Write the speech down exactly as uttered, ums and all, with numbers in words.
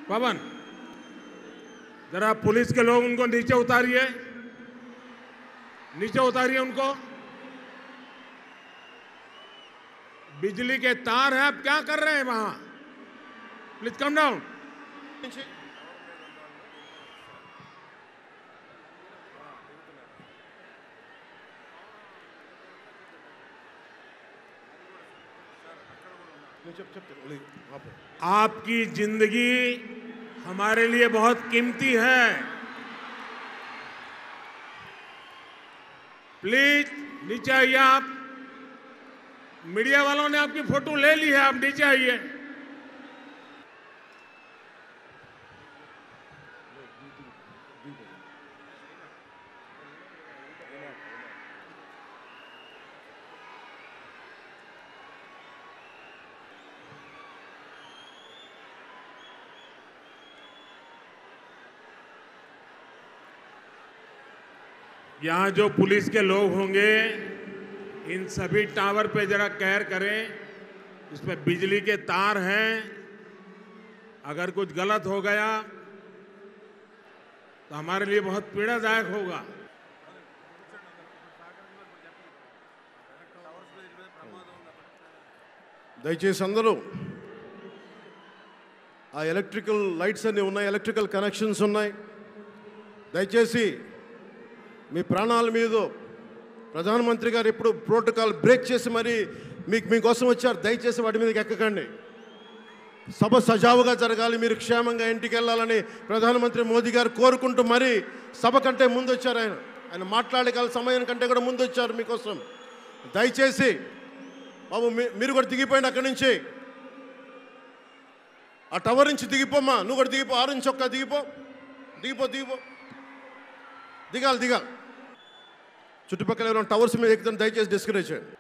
पवन, जरा पुलिस के लोग उनको नीचे उतारिए, नीचे उतारिए उनको। बिजली के तार हैं, आप क्या कर रहे हैं वहां? Please calm down. आपकी जिंदगी हमारे लिए बहुत कीमती है। प्लीज नीचे आइए आप। मीडिया वालों ने आपकी फोटो ले ली है, आप नीचे आइए। यहां जो पुलिस के लोग होंगे, इन सभी टावर पे जरा केयर करें। इसमें बिजली के तार हैं, अगर कुछ गलत हो गया तो हमारे लिए बहुत पीड़ादायक होगा। దయచేసి అందరూ ఆ ఎలక్ట్రికల్ లైట్స్ అన్ని ఉన్నాయి, ఎలక్ట్రికల్ కనెక్షన్స్ ఉన్నాయి. దయచేసి మీ ప్రాణాల మీద ప్రధానమంత్రి గారు ఎప్పుడు ప్రోటోకాల్ బ్రేక్ చేసి మరి మీకు మీకోసం వచ్చారు. దయచేసి వాటి మీదకి ఎక్కకండి. సభ సజావుగా జరగాలి, మీరు క్షేమంగా ఇంటికి వెళ్ళాలని ప్రధానమంత్రి మోదీ గారు కోరుకుంటూ మరి సభ కంటే ముందు వచ్చారు. ఆయన ఆయన మాట్లాడగల సమయం కంటే కూడా ముందు వచ్చారు మీకోసం. దయచేసి బాబు మీరు కూడా దిగిపోయింది అక్కడి నుంచి, ఆ టవర్ నుంచి దిగిపోమ్మా. నువ్వు కూడా దిగిపో, ఆరు నుంచి ఒక్క దిగిపో, దిగిపో దిగిపో దిగాలి దిగాలి. చుట్టుపక్కల ఎవరైనా టవర్స్ మీద ఎక్కుతాను దయచేసి డిస్కరేజ్ చేయండి.